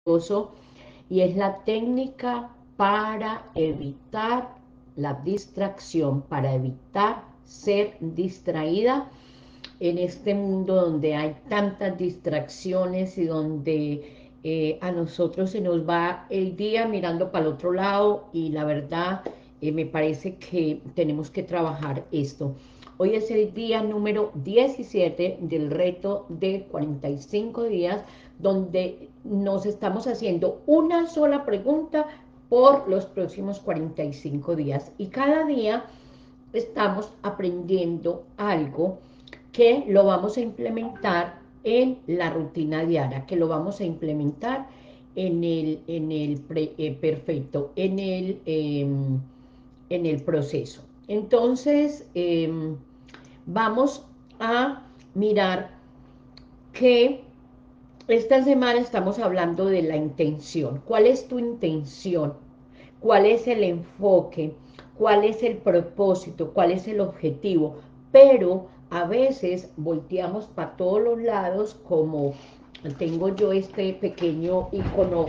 y es la técnica para evitar la distracción, para evitar ser distraída en este mundo donde hay tantas distracciones y donde a nosotros se nos va el día mirando para el otro lado y la verdad me parece que tenemos que trabajar esto. Hoy es el día número 17 del reto de 45 días donde nos estamos haciendo una sola pregunta por los próximos 45 días y cada día estamos aprendiendo algo que lo vamos a implementar en la rutina diaria, que lo vamos a implementar perfecto, en el proceso. Entonces, vamos a mirar que esta semana estamos hablando de la intención. ¿Cuál es tu intención? ¿Cuál es el enfoque? ¿Cuál es el propósito? ¿Cuál es el objetivo? Pero a veces volteamos para todos los lados, como tengo yo este pequeño icono,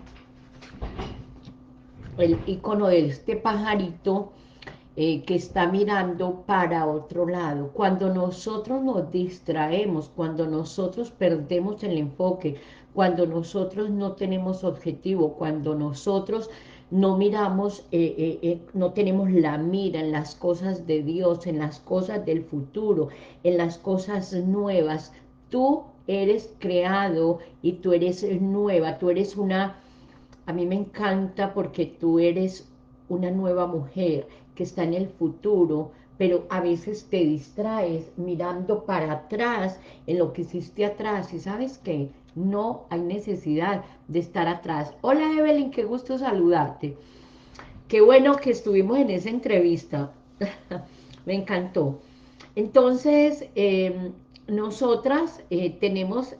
el icono de este pajarito que está mirando para otro lado. Cuando nosotros nos distraemos, cuando nosotros perdemos el enfoque, cuando nosotros no tenemos objetivo, cuando nosotros no miramos, no tenemos la mira en las cosas de Dios, en las cosas del futuro, en las cosas nuevas, tú eres creado y tú eres nueva, tú eres una, a mí me encanta porque tú eres una nueva mujer que está en el futuro, pero a veces te distraes mirando para atrás, en lo que hiciste atrás, y ¿sabes qué? No hay necesidad de estar atrás. Hola Evelyn, qué gusto saludarte. Qué bueno que estuvimos en esa entrevista. Me encantó. Entonces, nosotras tenemos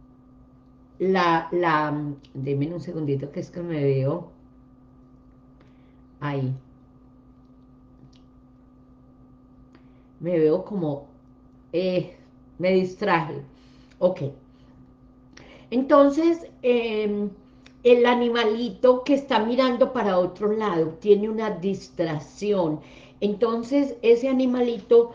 deme un segundito que es que me veo ahí. Me veo como, me distraje. Ok. Entonces, el animalito que está mirando para otro lado tiene una distracción. Entonces, ese animalito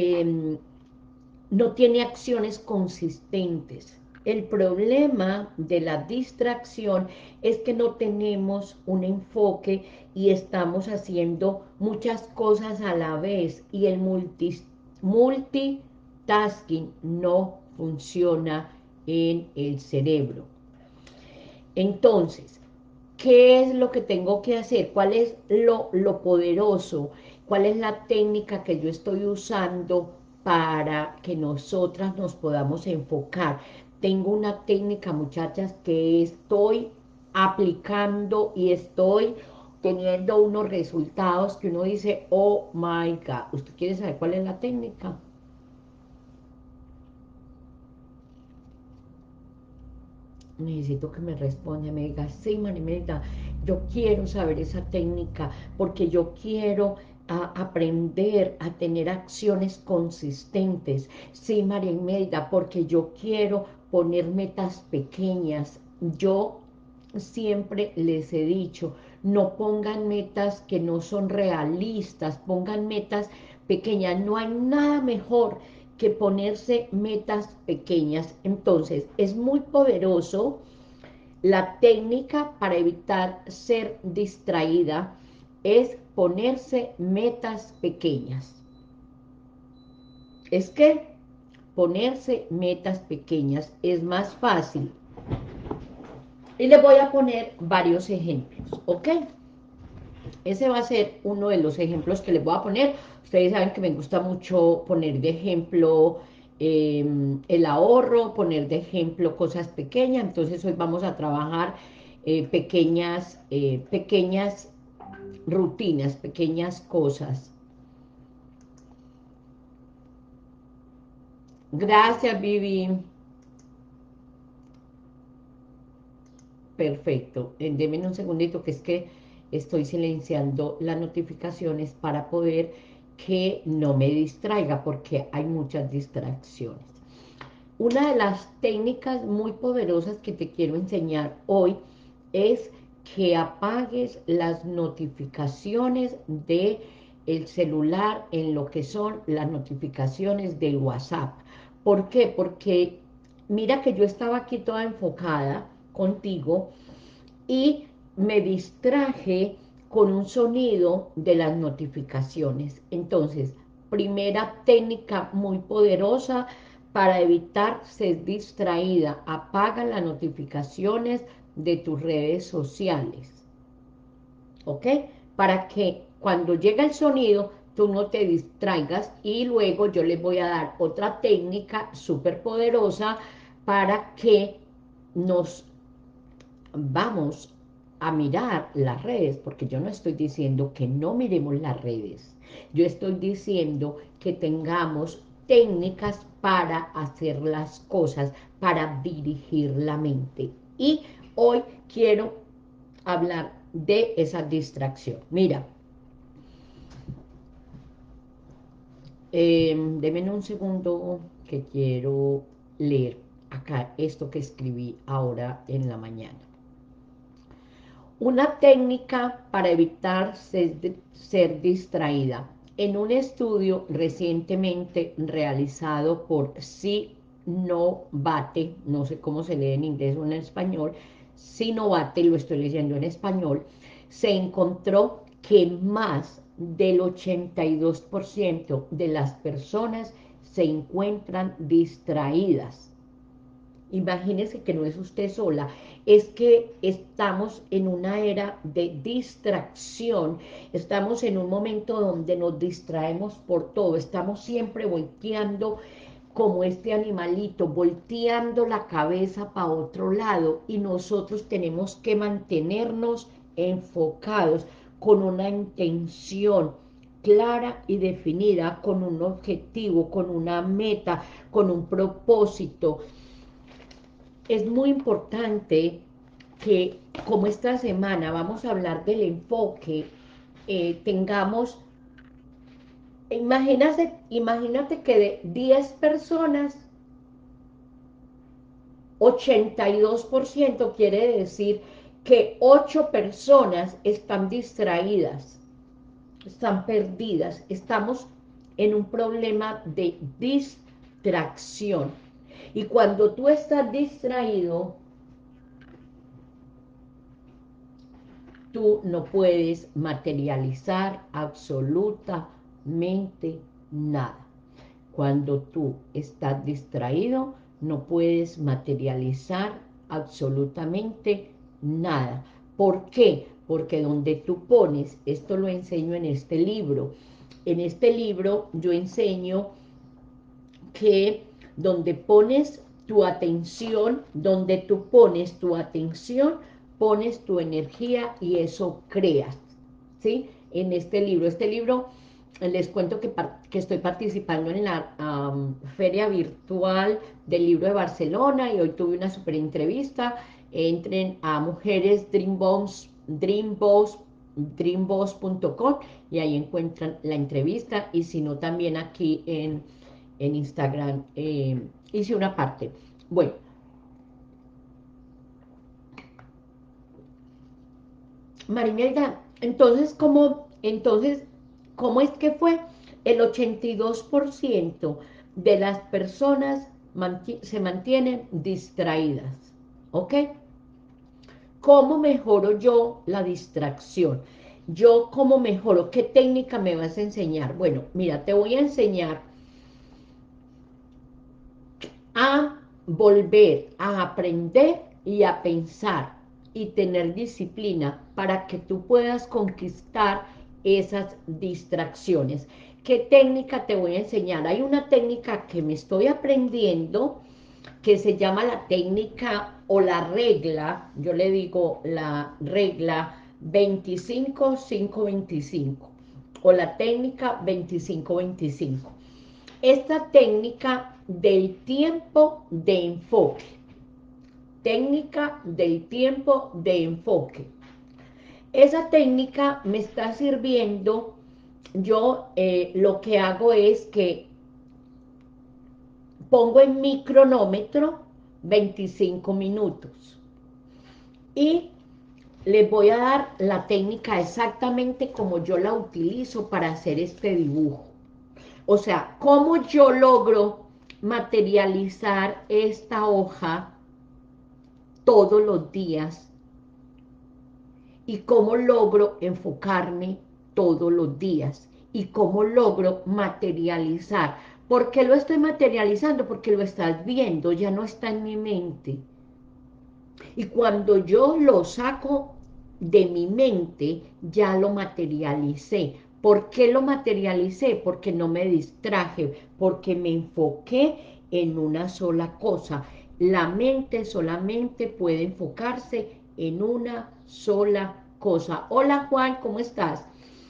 no tiene acciones consistentes. El problema de la distracción es que no tenemos un enfoque y estamos haciendo muchas cosas a la vez y el multitasking no funciona en el cerebro. Entonces, ¿qué es lo que tengo que hacer? ¿Cuál es lo poderoso? ¿Cuál es la técnica que yo estoy usando para que nosotras nos podamos enfocar? Tengo una técnica, muchachas, que estoy aplicando y estoy teniendo unos resultados que uno dice, oh my God. ¿Usted quiere saber cuál es la técnica? Necesito que me responda, me diga, sí, Marimelda, yo quiero saber esa técnica porque yo quiero aprender a tener acciones consistentes. Sí, Marimelda, porque yo quiero poner metas pequeñas. Yo siempre les he dicho, no pongan metas que no son realistas, pongan metas pequeñas. No hay nada mejor que ponerse metas pequeñas. Entonces, es muy poderoso la técnica para evitar ser distraída, es ponerse metas pequeñas. Es que ponerse metas pequeñas es más fácil. Y les voy a poner varios ejemplos, ¿ok? Ese va a ser uno de los ejemplos que les voy a poner. Ustedes saben que me gusta mucho poner de ejemplo el ahorro, poner de ejemplo cosas pequeñas. Entonces hoy vamos a trabajar pequeñas rutinas, pequeñas cosas. Gracias, Vivi. Perfecto. Deme un segundito que es que estoy silenciando las notificaciones para poder que no me distraiga porque hay muchas distracciones. Una de las técnicas muy poderosas que te quiero enseñar hoy es que apagues las notificaciones de el celular en lo que son las notificaciones del WhatsApp. ¿Por qué? Porque mira que yo estaba aquí toda enfocada contigo y me distraje con un sonido de las notificaciones. Entonces, primera técnica muy poderosa para evitar ser distraída: apaga las notificaciones de tus redes sociales, ¿ok? Para que cuando llega el sonido tú no te distraigas. Y luego yo les voy a dar otra técnica súper poderosa para que nos vamos a mirar las redes, porque yo no estoy diciendo que no miremos las redes, yo estoy diciendo que tengamos técnicas para hacer las cosas, para dirigir la mente. Y hoy quiero hablar de esa distracción. Mira, denme un segundo que quiero leer acá esto que escribí ahora en la mañana. Una técnica para evitar ser distraída. En un estudio recientemente realizado por Sinovate, no sé cómo se lee en inglés o en español, Sinovate, lo estoy leyendo en español, se encontró que más del 82% de las personas se encuentran distraídas. Imagínese que no es usted sola, es que estamos en una era de distracción, estamos en un momento donde nos distraemos por todo, estamos siempre volteando como este animalito, volteando la cabeza para otro lado, y nosotros tenemos que mantenernos enfocados con una intención clara y definida, con un objetivo, con una meta, con un propósito. Es muy importante que, como esta semana vamos a hablar del enfoque, tengamos, imagínate que de 10 personas, 82% quiere decir que 8 personas están distraídas, están perdidas, estamos en un problema de distracción. Y cuando tú estás distraído, tú no puedes materializar absolutamente nada. Cuando tú estás distraído, no puedes materializar absolutamente nada. ¿Por qué? Porque donde tú pones, esto lo enseño en este libro yo enseño que donde pones tu atención, donde tú pones tu atención, pones tu energía y eso creas, ¿sí? En este libro les cuento que estoy participando en la feria virtual del libro de Barcelona, y hoy tuve una super entrevista. Entren a Mujeres Dreamboss.com y ahí encuentran la entrevista, y si no también aquí en Instagram hice una parte. Bueno, Marinelda, ¿cómo es que fue? El 82% de las personas se mantienen distraídas, ¿ok? ¿Cómo mejoro yo la distracción? Yo, ¿cómo mejoro? ¿Qué técnica me vas a enseñar? Bueno, mira, te voy a enseñar a volver a aprender y a pensar y tener disciplina para que tú puedas conquistar esas distracciones. ¿Qué técnica te voy a enseñar? Hay una técnica que me estoy aprendiendo que se llama la técnica o la regla, yo le digo la regla 25-5-25 o la técnica 25-25. Esta técnica del tiempo de enfoque, técnica del tiempo de enfoque. Esa técnica me está sirviendo. Yo lo que hago es que pongo en mi cronómetro 25 minutos y les voy a dar la técnica exactamente como yo la utilizo para hacer este dibujo. O sea, cómo yo logro materializar esta hoja todos los días y cómo logro enfocarme todos los días y cómo logro materializar. ¿Por qué lo estoy materializando? Porque lo estás viendo, ya no está en mi mente. Y cuando yo lo saco de mi mente, ya lo materialicé. ¿Por qué lo materialicé? Porque no me distraje, porque me enfoqué en una sola cosa. La mente solamente puede enfocarse en una sola cosa. Hola Juan, ¿cómo estás?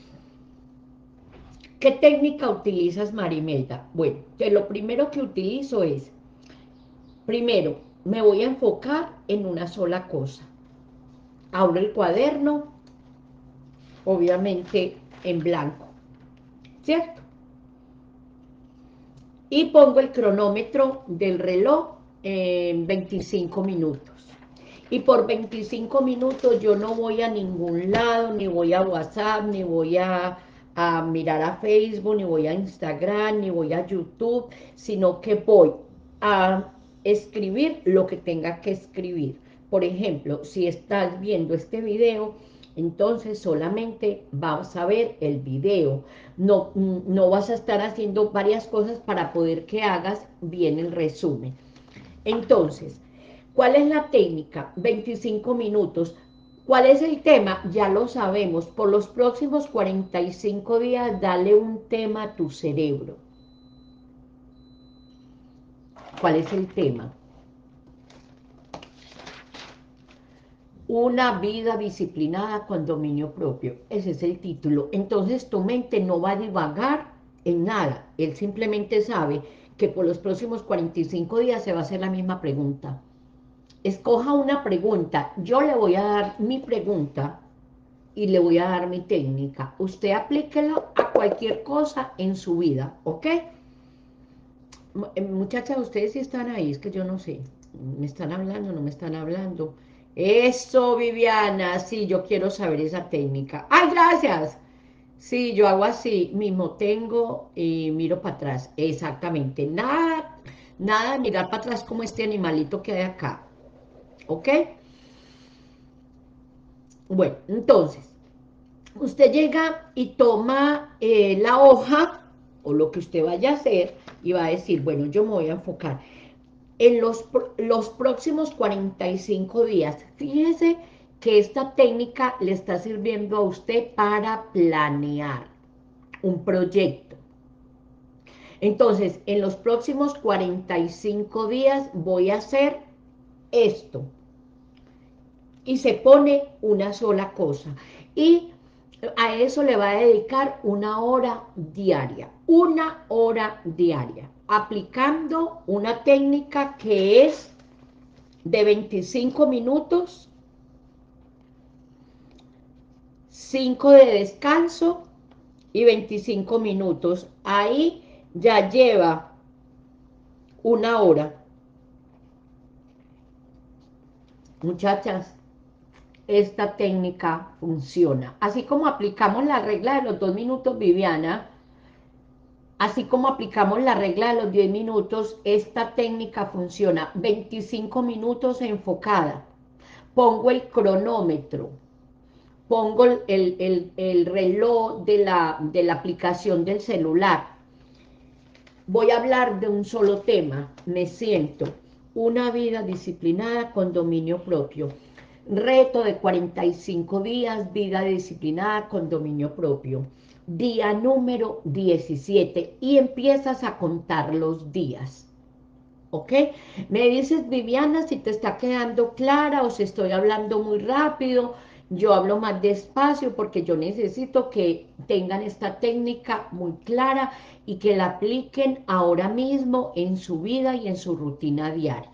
¿Qué técnica utilizas, Marimelda? Bueno, que lo primero que utilizo es, primero, me voy a enfocar en una sola cosa. Abro el cuaderno, obviamente en blanco, ¿cierto? Y pongo el cronómetro del reloj en 25 minutos. Y por 25 minutos yo no voy a ningún lado, ni voy a WhatsApp, ni voy a mirar a Facebook, ni voy a Instagram, ni voy a YouTube, sino que voy a escribir lo que tenga que escribir. Por ejemplo, si estás viendo este video, entonces solamente vas a ver el video. No vas a estar haciendo varias cosas para poder que hagas bien el resumen. Entonces, ¿cuál es la técnica? 25 minutos. ¿Cuál es el tema? Ya lo sabemos. Por los próximos 45 días, dale un tema a tu cerebro. ¿Cuál es el tema? Una vida disciplinada con dominio propio. Ese es el título. Entonces tu mente no va a divagar en nada. Él simplemente sabe que por los próximos 45 días se va a hacer la misma pregunta. Escoja una pregunta. Yo le voy a dar mi pregunta y le voy a dar mi técnica. Usted aplíquelo a cualquier cosa en su vida, ¿ok? Muchachas, ustedes sí están ahí, es que yo no sé. ¿Me están hablando? ¿No me están hablando? Eso, Viviana, sí, yo quiero saber esa técnica. ¡Ay, gracias! Sí, yo hago así, mismo tengo y miro para atrás. Exactamente, nada de mirar para atrás como este animalito que hay acá. ¿Ok? Bueno, entonces, usted llega y toma la hoja o lo que usted vaya a hacer y va a decir, bueno, yo me voy a enfocar en los próximos 45 días. Fíjese que esta técnica le está sirviendo a usted para planear un proyecto. Entonces, en los próximos 45 días voy a hacer esto. Y se pone una sola cosa. Y a eso le va a dedicar una hora diaria, aplicando una técnica que es de 25 minutos, 5 de descanso y 25 minutos. Ahí ya lleva una hora. Muchachas, esta técnica funciona. Así como aplicamos la regla de los 2 minutos, Viviana, así como aplicamos la regla de los 10 minutos, esta técnica funciona. 25 minutos enfocada. Pongo el cronómetro, pongo el reloj de la aplicación del celular. Voy a hablar de un solo tema. Me siento. Una vida disciplinada con dominio propio. Reto de 45 días, vida disciplinada con dominio propio. Día número 17 y empiezas a contar los días. ¿Ok? Me dices, Viviana, si te está quedando clara o si estoy hablando muy rápido. Yo hablo más despacio porque yo necesito que tengan esta técnica muy clara y que la apliquen ahora mismo en su vida y en su rutina diaria.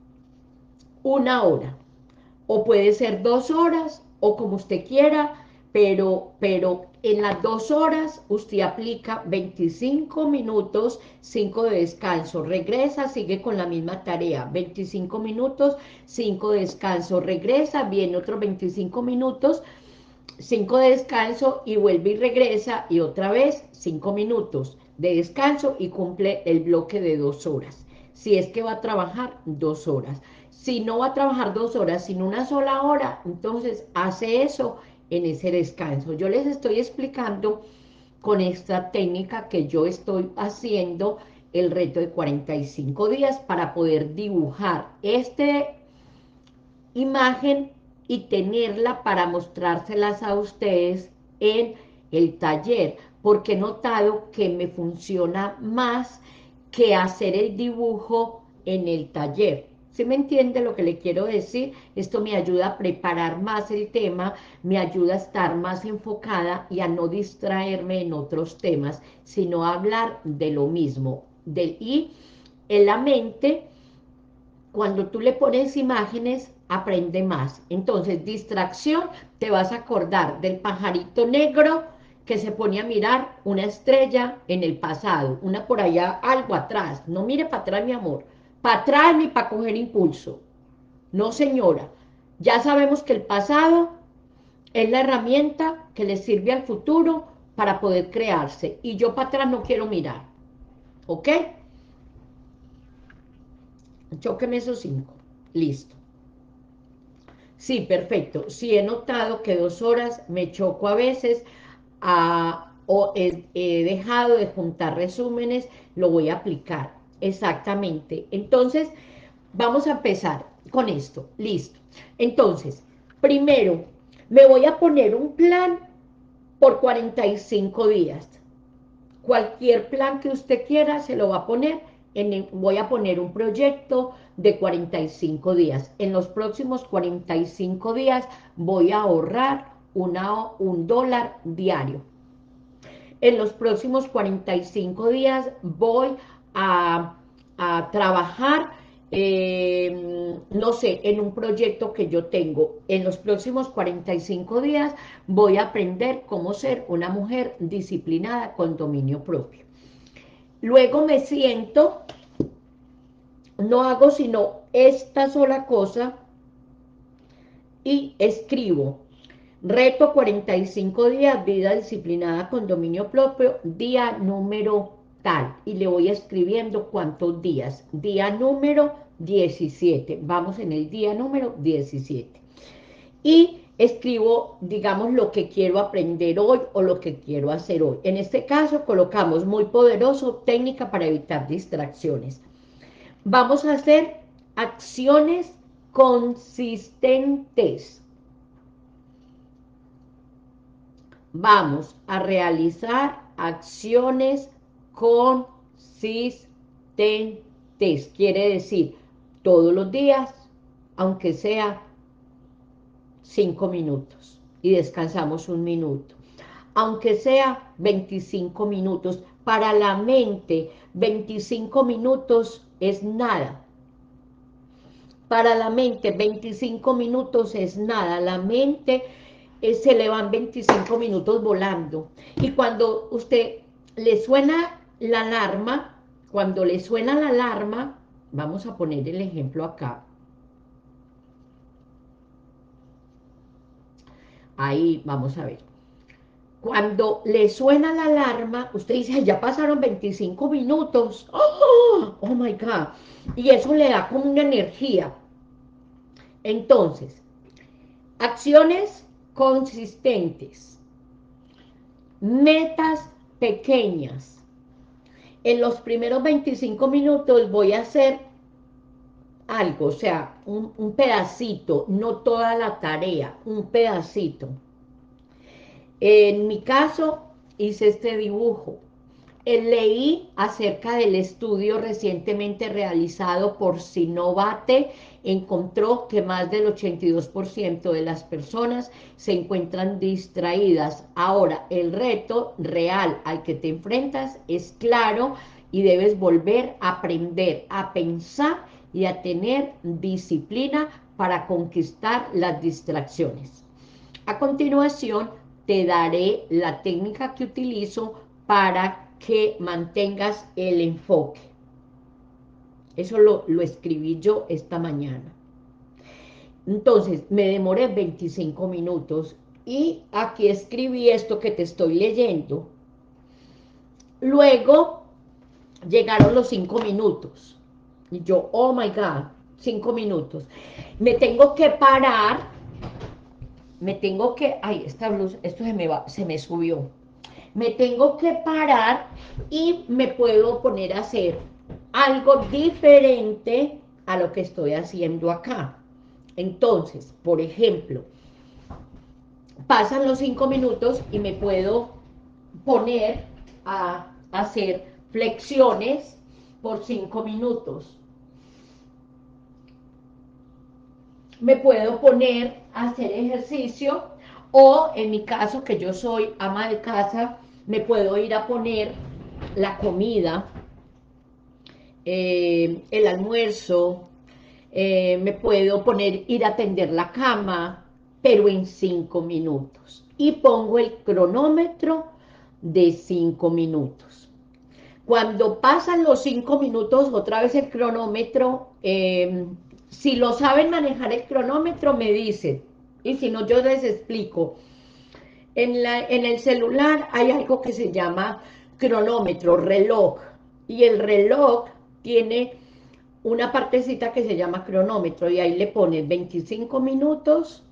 Una hora. O puede ser 2 horas, o como usted quiera, pero en las 2 horas usted aplica 25 minutos, 5 de descanso, regresa, sigue con la misma tarea, 25 minutos, 5 de descanso, regresa, viene otros 25 minutos, 5 de descanso y vuelve y regresa y otra vez 5 minutos de descanso y cumple el bloque de 2 horas. Si es que va a trabajar 2 horas. Si no va a trabajar 2 horas, sino una sola hora, entonces hace eso en ese descanso. Yo les estoy explicando con esta técnica que yo estoy haciendo el reto de 45 días para poder dibujar esta imagen y tenerla para mostrárselas a ustedes en el taller, porque he notado que me funciona más que hacer el dibujo en el taller. ¿Sí me entiende lo que le quiero decir? Esto me ayuda a preparar más el tema, me ayuda a estar más enfocada y a no distraerme en otros temas, sino a hablar de lo mismo. Y en la mente, cuando tú le pones imágenes, aprende más. Entonces, distracción, te vas a acordar del pajarito negro que se pone a mirar una estrella en el pasado, una por allá, algo atrás. No mire para atrás, mi amor. Para atrás ni para coger impulso. No, señora. Ya sabemos que el pasado es la herramienta que le sirve al futuro para poder crearse. Y yo para atrás no quiero mirar. ¿Ok? Chóqueme esos 5. Listo. Sí, perfecto. Sí, he notado que 2 horas me choco a veces, o he dejado de juntar resúmenes, lo voy a aplicar. Exactamente. Entonces, vamos a empezar con esto. Listo. Entonces, primero, me voy a poner un plan por 45 días. Cualquier plan que usted quiera se lo va a poner. Voy a poner un proyecto de 45 días. En los próximos 45 días voy a ahorrar $1 diario. En los próximos 45 días voy a trabajar, no sé, en un proyecto que yo tengo. En los próximos 45 días voy a aprender cómo ser una mujer disciplinada con dominio propio. Luego me siento, no hago sino esta sola cosa y escribo. Reto 45 días, vida disciplinada con dominio propio, día número tal. Y le voy escribiendo cuántos días. Día número 17. Vamos en el día número 17. Y escribo, digamos, lo que quiero aprender hoy o lo que quiero hacer hoy. En este caso colocamos muy poderoso, técnica para evitar distracciones. Vamos a hacer acciones consistentes. Vamos a realizar acciones consistentes. Quiere decir, todos los días, aunque sea 5 minutos, y descansamos 1 minuto. Aunque sea 25 minutos, para la mente 25 minutos es nada. Para la mente 25 minutos es nada. La mente se le van 25 minutos volando. Y cuando usted le suena la alarma, cuando le suena la alarma, vamos a poner el ejemplo acá. Ahí, vamos a ver. Cuando le suena la alarma, usted dice, ya pasaron 25 minutos. Oh my God. Y eso le da como una energía. Entonces, acciones consistentes, metas pequeñas. En los primeros 25 minutos voy a hacer algo, o sea, un pedacito, no toda la tarea, un pedacito. En mi caso, hice este dibujo. Leí acerca del estudio recientemente realizado por Sinovate. Encontró que más del 82% de las personas se encuentran distraídas. Ahora, el reto real al que te enfrentas es claro y debes volver a aprender a pensar y a tener disciplina para conquistar las distracciones. A continuación, te daré la técnica que utilizo para que mantengas el enfoque. Eso lo escribí yo esta mañana. Entonces, me demoré 25 minutos y aquí escribí esto que te estoy leyendo. Luego llegaron los 5 minutos. Y yo, oh my God, 5 minutos. Me tengo que parar, ay, esta blusa, esto se me subió. Me tengo que parar y me puedo poner a hacer algo diferente a lo que estoy haciendo acá. Entonces, por ejemplo, pasan los 5 minutos y me puedo poner a hacer flexiones por 5 minutos. Me puedo poner a hacer ejercicio o en mi caso, que yo soy ama de casa, me puedo ir a poner la comida, el almuerzo, me puedo poner, ir a tender la cama, pero en 5 minutos. Y pongo el cronómetro de 5 minutos. Cuando pasan los 5 minutos, otra vez el cronómetro, si lo saben manejar el cronómetro, me dicen, y si no, yo les explico. En el celular hay algo que se llama cronómetro, reloj, y el reloj tiene una partecita que se llama cronómetro, y ahí le pones 25 minutos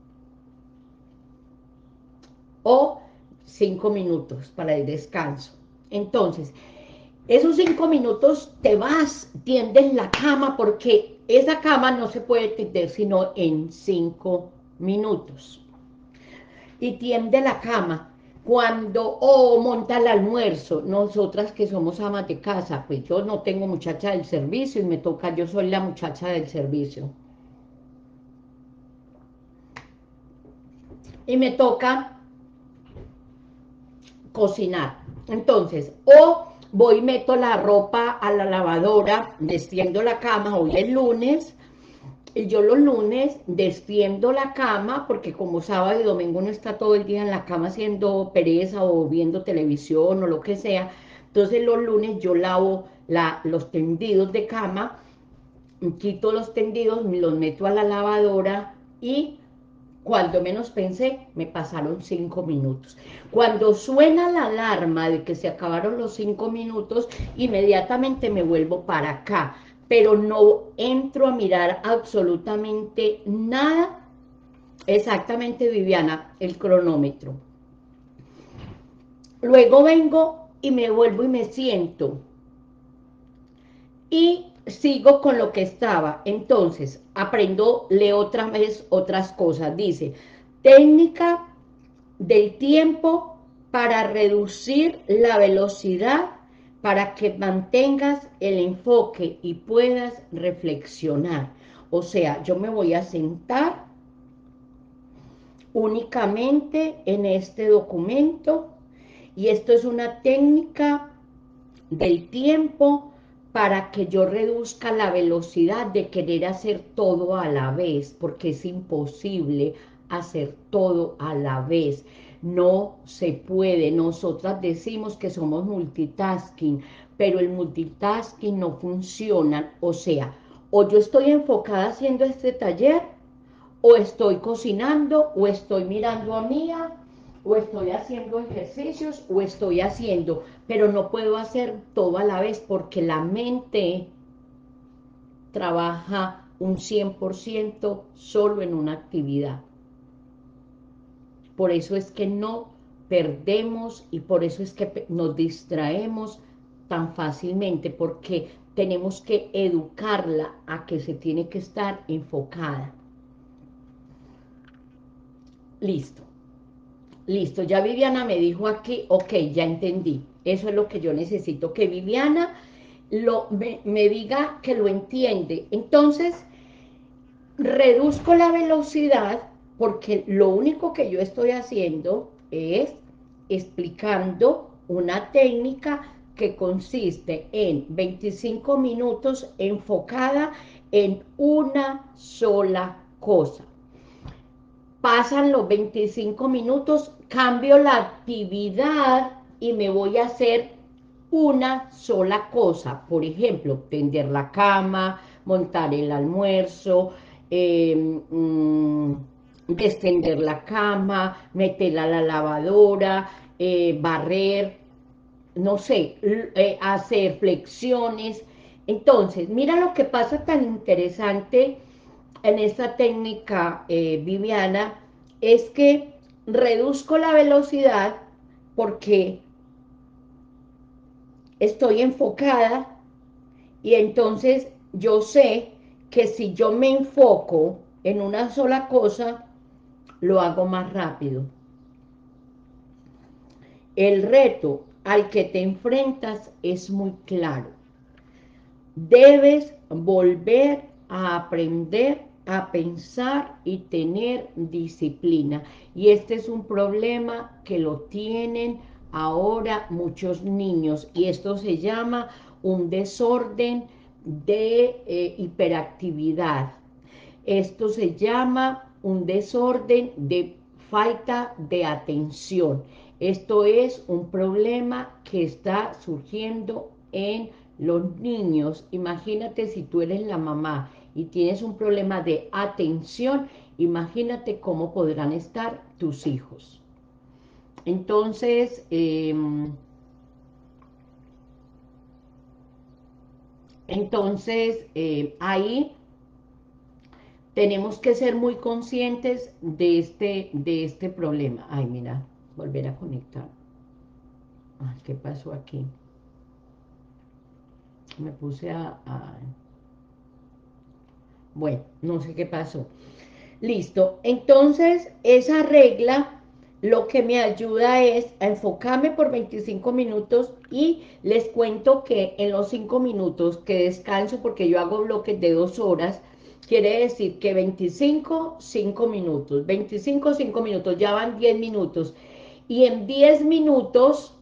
o 5 minutos para el descanso. Entonces, esos 5 minutos te vas, tiendes la cama, porque esa cama no se puede tender sino en 5 minutos. Y tiende la cama. Cuando, monta el almuerzo, nosotras que somos amas de casa, pues yo no tengo muchacha del servicio y me toca, yo soy la muchacha del servicio. Y me toca cocinar. Entonces, o voy y meto la ropa a la lavadora, destiendo la cama, hoy es lunes, y yo los lunes destiendo la cama, porque como sábado y domingo no está todo el día en la cama haciendo pereza o viendo televisión o lo que sea, entonces los lunes yo lavo los tendidos de cama, quito los tendidos, los meto a la lavadora y cuando menos pensé, me pasaron 5 minutos. Cuando suena la alarma de que se acabaron los 5 minutos, inmediatamente me vuelvo para acá, pero no entro a mirar absolutamente nada. Exactamente, Viviana, el cronómetro. Luego vengo y me vuelvo y me siento. Y sigo con lo que estaba. Entonces, leo otra vez otras cosas. Dice, técnica del tiempo para reducir la velocidad para que mantengas el enfoque y puedas reflexionar. O sea, yo me voy a sentar únicamente en este documento y esto es una técnica del tiempo para que yo reduzca la velocidad de querer hacer todo a la vez, porque es imposible hacer todo a la vez. No se puede. Nosotras decimos que somos multitasking, pero el multitasking no funciona. O sea, o yo estoy enfocada haciendo este taller, o estoy cocinando, o estoy mirando a Mía, o estoy haciendo ejercicios, o estoy haciendo, pero no puedo hacer todo a la vez porque la mente trabaja un 100% solo en una actividad. Por eso es que no perdemos y por eso es que nos distraemos tan fácilmente, porque tenemos que educarla a que se tiene que estar enfocada. Listo. Listo, ya Viviana me dijo aquí, ok, ya entendí. Eso es lo que yo necesito, que Viviana me diga que lo entiende. Entonces, reduzco la velocidad porque lo único que yo estoy haciendo es explicando una técnica que consiste en 25 minutos enfocada en una sola cosa. pasan los 25 minutos, cambio la actividad y me voy a hacer una sola cosa. Por ejemplo, tender la cama, montar el almuerzo, extender la cama, meterla a la lavadora, barrer, no sé, hacer flexiones. Entonces, mira lo que pasa tan interesante en esta técnica, Viviana, es que reduzco la velocidad porque estoy enfocada y entonces yo sé que si yo me enfoco en una sola cosa, lo hago más rápido. El reto al que te enfrentas es muy claro. Debes volver a aprender a pensar y tener disciplina. Y este es un problema que lo tienen ahora muchos niños. Y esto se llama un desorden de hiperactividad. Esto se llama un desorden de falta de atención. Esto es un problema que está surgiendo en los niños. Imagínate si tú eres la mamá y tienes un problema de atención, imagínate cómo podrán estar tus hijos. Entonces, ahí tenemos que ser muy conscientes de este problema. Ay, mira, volver a conectar. Ay, ¿qué pasó aquí? Me puse bueno, no sé qué pasó. Listo, entonces esa regla lo que me ayuda es a enfocarme por 25 minutos y les cuento que en los 5 minutos que descanso, porque yo hago bloques de 2 horas, quiere decir que 25, 5 minutos, 25, 5 minutos, ya van 10 minutos. Y en 10 minutos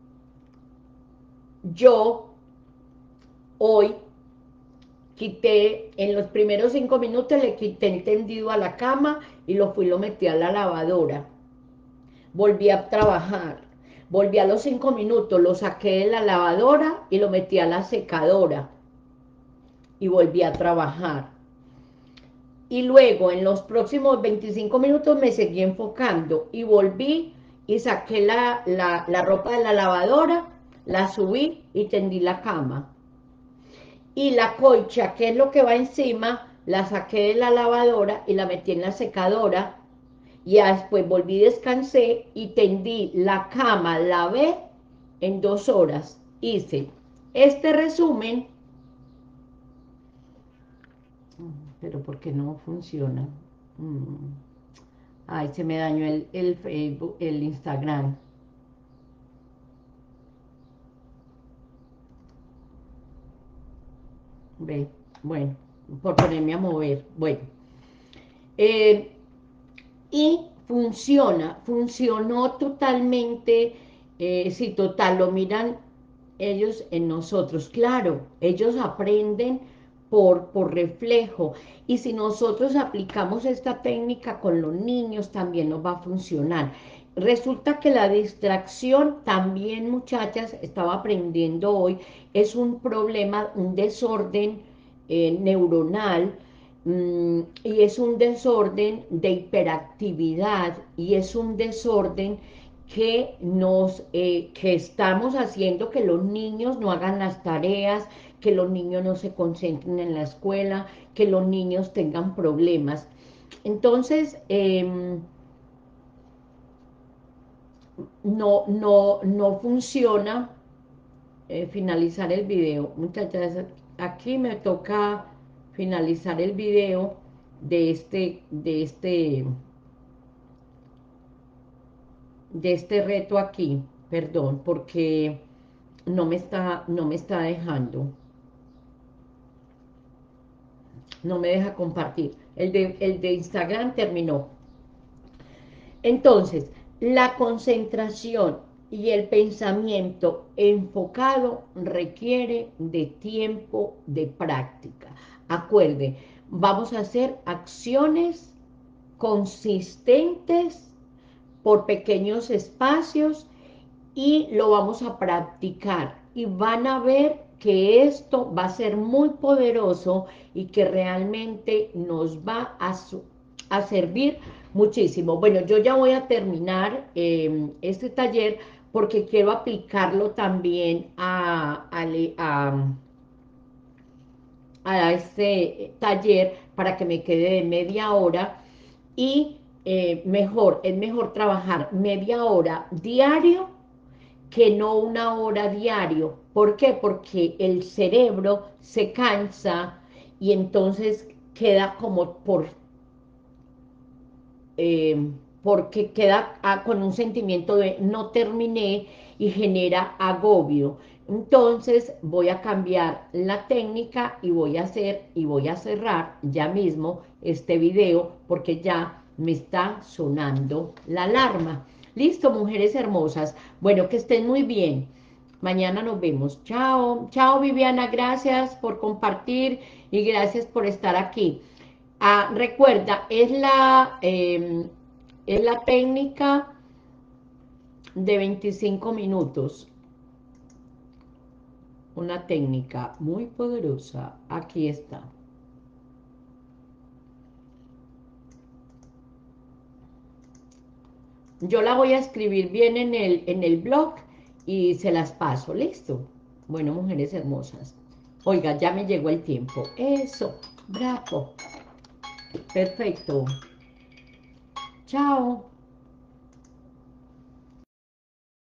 yo hoy quité, en los primeros 5 minutos le quité el tendido a la cama y lo metí a la lavadora. Volví a trabajar. Volví a los 5 minutos, lo saqué de la lavadora y lo metí a la secadora. Y volví a trabajar. Y luego en los próximos 25 minutos me seguí enfocando y volví y saqué la ropa de la lavadora, la subí y tendí la cama. Y la colcha, que es lo que va encima, la saqué de la lavadora y la metí en la secadora. Y después volví, descansé y tendí la cama, lavé en 2 horas. Hice este resumen, pero ¿por qué no funciona? Ay, se me dañó el Facebook, el Instagram. Ve, bueno, por ponerme a mover. Bueno, eh, y funcionó totalmente, sí, total, lo miran ellos en nosotros. Claro, ellos aprenden por reflejo. Y si nosotros aplicamos esta técnica con los niños, también nos va a funcionar. Resulta que la distracción también, muchachas, estaba aprendiendo hoy, es un problema, un desorden neuronal, y es un desorden de hiperactividad y es un desorden que estamos haciendo que los niños no hagan las tareas, que los niños no se concentren en la escuela, que los niños tengan problemas. Entonces, no funciona finalizar el video. Muchachas, aquí me toca finalizar el video de este reto aquí, perdón, porque no me está dejando, no me deja compartir. El de Instagram terminó. Entonces, la concentración y el pensamiento enfocado requiere de tiempo de práctica. Acuerde, vamos a hacer acciones consistentes por pequeños espacios y lo vamos a practicar y van a ver que esto va a ser muy poderoso y que realmente nos va a servir muchísimo. Bueno, yo ya voy a terminar este taller porque quiero aplicarlo también a este taller para que me quede de media hora y es mejor trabajar media hora diario que no una hora diario. ¿Por qué? Porque el cerebro se cansa y entonces queda como porque queda con un sentimiento de no terminé y genera agobio. Entonces voy a cambiar la técnica y voy a hacer y voy a cerrar ya mismo este video porque ya me está sonando la alarma. Listo, mujeres hermosas. Bueno, que estén muy bien. Mañana nos vemos. Chao. Chao, Viviana. Gracias por compartir y gracias por estar aquí. Ah, recuerda, es la técnica de 25 minutos. Una técnica muy poderosa. Aquí está. Yo la voy a escribir bien en el blog y se las paso. ¿Listo? Bueno, mujeres hermosas. Oiga, ya me llegó el tiempo. Eso. Bravo. Perfecto. Chao.